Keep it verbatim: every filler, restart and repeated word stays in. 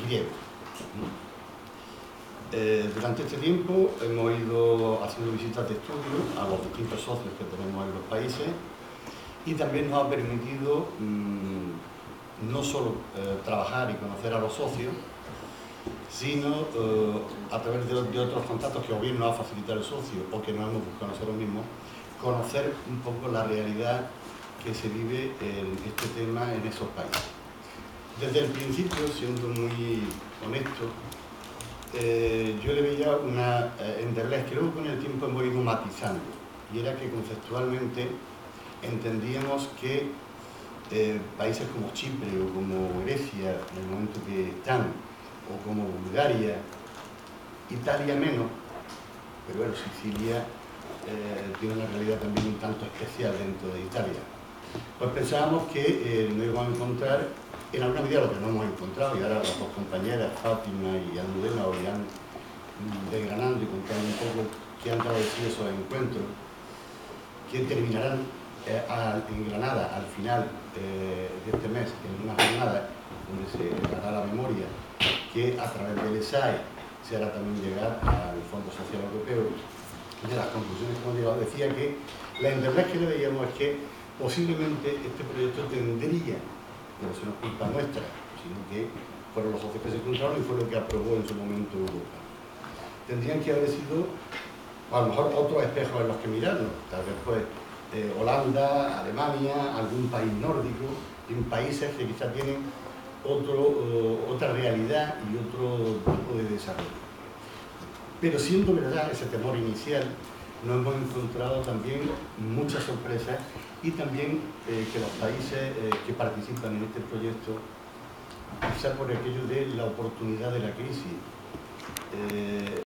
griego. Eh, durante este tiempo hemos ido haciendo visitas de estudio a los distintos socios que tenemos en los países y también nos ha permitido mmm, no solo eh, trabajar y conocer a los socios, sino eh, a través de, de otros contactos que o bien nos ha facilitado el socio o que nos hemos buscado nosotros mismos, conocer un poco la realidad que se vive en este tema en esos países. Desde el principio, siendo muy honesto, eh, yo le veía una eh, enderlez que luego con el tiempo hemos ido matizando, y era que conceptualmente entendíamos que eh, países como Chipre o como Grecia, en el momento que están, o como Bulgaria, Italia menos, pero bueno, Sicilia eh, tiene una realidad también un tanto especial dentro de Italia. Pues pensábamos que eh, nos íbamos a encontrar, en alguna medida lo que no hemos encontrado, y ahora las dos compañeras, Fátima y Almudena, os irán desgranando y contando un poco qué han traducido esos encuentros, que terminarán eh, a, en Granada al final eh, de este mes, en una jornada donde se hará la memoria, que a través del E S A E se hará también llegar al Fondo Social Europeo. De las conclusiones que hemos llegado, decía que la enderlez que le veíamos es que posiblemente este proyecto tendría, pero eso no es culpa nuestra, sino que fueron los socios que se encontraron y fue lo que aprobó en su momento Europa. Tendrían que haber sido, a lo mejor, otros espejos en los que mirarnos, tal vez pues eh, Holanda, Alemania, algún país nórdico, en países que quizás tienen otro, uh, otra realidad y otro tipo de desarrollo. Pero siendo verdad ese temor inicial, nos hemos encontrado también muchas sorpresas y también eh, que los países eh, que participan en este proyecto, quizás por aquello de la oportunidad de la crisis, eh,